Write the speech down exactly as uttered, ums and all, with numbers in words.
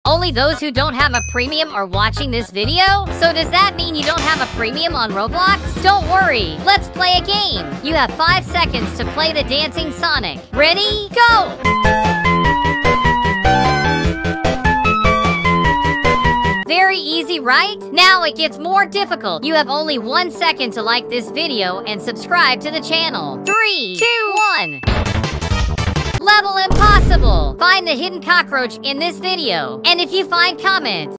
Only those who don't have a premium are watching this video? So does that mean you don't have a premium on Roblox? Don't worry, let's play a game. You have five seconds to play the dancing Sonic. Ready? Go! Very easy, right? Now it gets more difficult. You have only one second to like this video and subscribe to the channel. Three, two, one. Level impossible. Find the hidden cockroach in this video. And if you find comment,